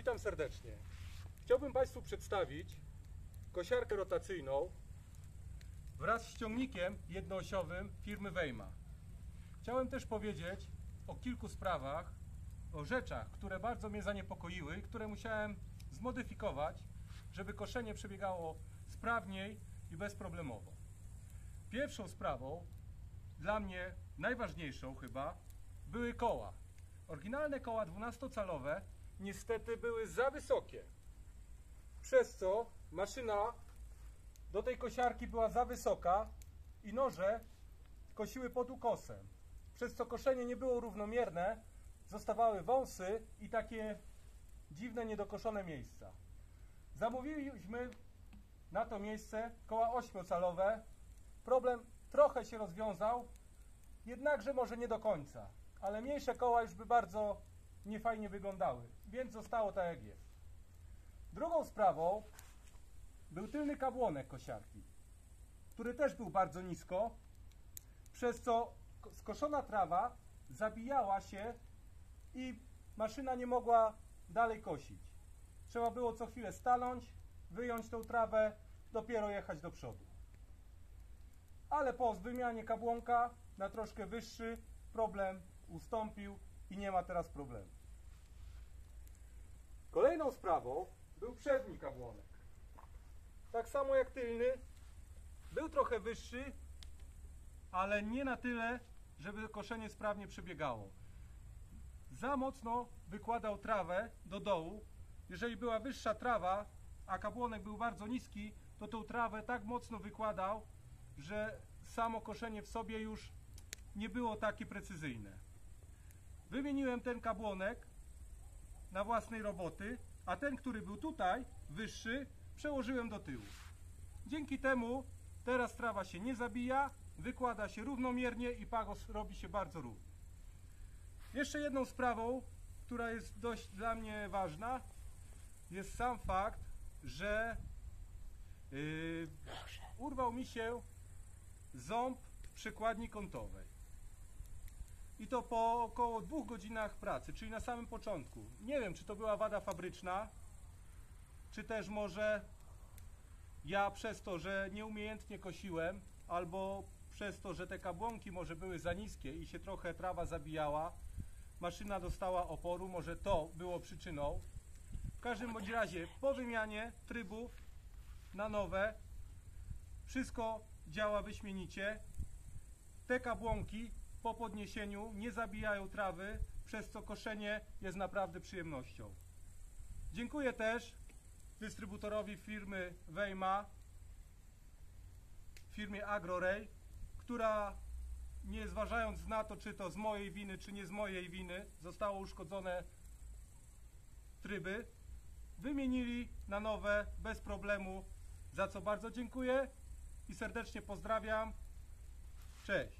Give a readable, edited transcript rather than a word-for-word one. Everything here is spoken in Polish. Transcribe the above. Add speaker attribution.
Speaker 1: Witam serdecznie. Chciałbym Państwu przedstawić kosiarkę rotacyjną wraz z ciągnikiem jednoosiowym firmy Wejma. Chciałem też powiedzieć o kilku sprawach, o rzeczach, które bardzo mnie zaniepokoiły i które musiałem zmodyfikować, żeby koszenie przebiegało sprawniej i bezproblemowo. Pierwszą sprawą, dla mnie najważniejszą chyba, były koła. Oryginalne koła 12-calowe niestety były za wysokie, przez co maszyna do tej kosiarki była za wysoka i noże kosiły pod ukosem, przez co koszenie nie było równomierne, zostawały wąsy i takie dziwne, niedokoszone miejsca. Zamówiliśmy na to miejsce koła 8-calowe. Problem trochę się rozwiązał, jednakże może nie do końca, ale mniejsze koła już by bardzo niefajnie wyglądały, więc zostało tak jak jest. Drugą sprawą był tylny kabłonek kosiarki, który też był bardzo nisko, przez co skoszona trawa zabijała się i maszyna nie mogła dalej kosić. Trzeba było co chwilę stanąć, wyjąć tą trawę, dopiero jechać do przodu. Ale po wymianie kabłonka na troszkę wyższy problem ustąpił i nie ma teraz problemu. Kolejną sprawą był przedni kabłonek. Tak samo jak tylny, był trochę wyższy, ale nie na tyle, żeby koszenie sprawnie przebiegało. Za mocno wykładał trawę do dołu. Jeżeli była wyższa trawa, a kabłonek był bardzo niski, to tą trawę tak mocno wykładał, że samo koszenie w sobie już nie było takie precyzyjne. Wymieniłem ten kabłonek na własnej roboty, a ten, który był tutaj, wyższy, przełożyłem do tyłu. Dzięki temu teraz trawa się nie zabija, wykłada się równomiernie i pagos robi się bardzo równy. Jeszcze jedną sprawą, która jest dość dla mnie ważna, jest sam fakt, że urwał mi się ząb przekładni kątowej. I to po około 2 godzinach pracy, czyli na samym początku. Nie wiem, czy to była wada fabryczna, czy też może ja przez to, że nieumiejętnie kosiłem, albo przez to, że te kabłonki może były za niskie i się trochę trawa zabijała, maszyna dostała oporu, może to było przyczyną. W każdym bądź razie po wymianie trybów na nowe wszystko działa wyśmienicie. Te kabłonki po podniesieniu nie zabijają trawy, przez co koszenie jest naprawdę przyjemnością. Dziękuję też dystrybutorowi firmy Wejma, firmie Agroray, która nie zważając na to, czy to z mojej winy, czy nie z mojej winy, zostało uszkodzone tryby, wymienili na nowe bez problemu, za co bardzo dziękuję i serdecznie pozdrawiam. Cześć!